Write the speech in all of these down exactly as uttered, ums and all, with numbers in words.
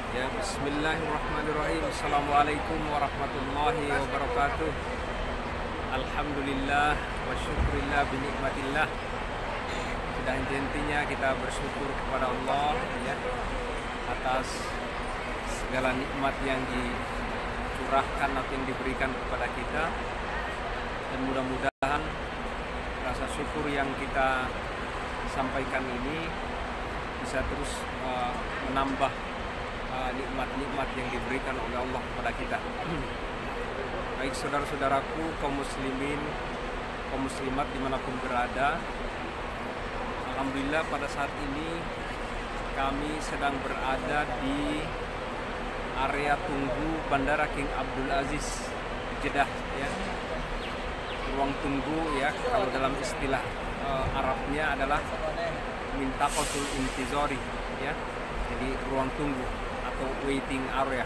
Ya, bismillahirrahmanirrahim. Assalamualaikum warahmatullahi wabarakatuh. Alhamdulillah wa syukurillah binikmatillah. Sudah intinya kita bersyukur kepada Allah ya, atas segala nikmat yang dicurahkan atau yang diberikan kepada kita. Dan mudah-mudahan rasa syukur yang kita sampaikan ini bisa terus uh, menambah nikmat-nikmat uh, yang diberikan oleh Allah kepada kita. Baik saudara-saudaraku kaum muslimin, kaum muslimat dimanapun berada, alhamdulillah pada saat ini kami sedang berada di area tunggu Bandara King Abdul Aziz Jeddah ya. Ruang tunggu ya, kalau dalam istilah uh, Arabnya adalah mintaqatul intizari ya. Jadi ruang tunggu atau waiting area.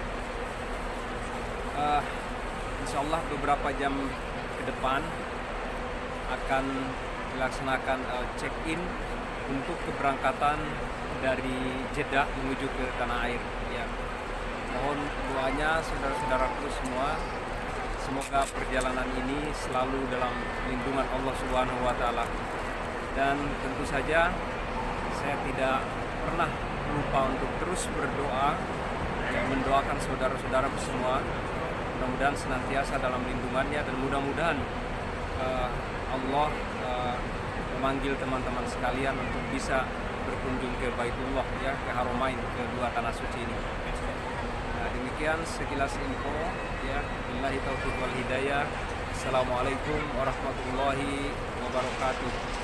Uh, Insya Allah beberapa jam ke depan akan dilaksanakan uh, check-in untuk keberangkatan dari Jeddah menuju ke tanah air. Ya, mohon doanya saudara-saudaraku semua, semoga perjalanan ini selalu dalam lindungan Allah Subhanahu wa taala. Dan tentu saja saya tidak pernah lupa untuk terus berdoa ya, mendoakan saudara-saudaraku semua, mudah-mudahan senantiasa dalam lindungannya, dan mudah-mudahan uh, Allah uh, memanggil teman-teman sekalian untuk bisa berkunjung ke Baitullah ya, ke Haramain, ke dua tanah suci ini. Nah, demikian sekilas info ya. Billahi taufiq wal hidayah. Assalamualaikum warahmatullahi wabarakatuh.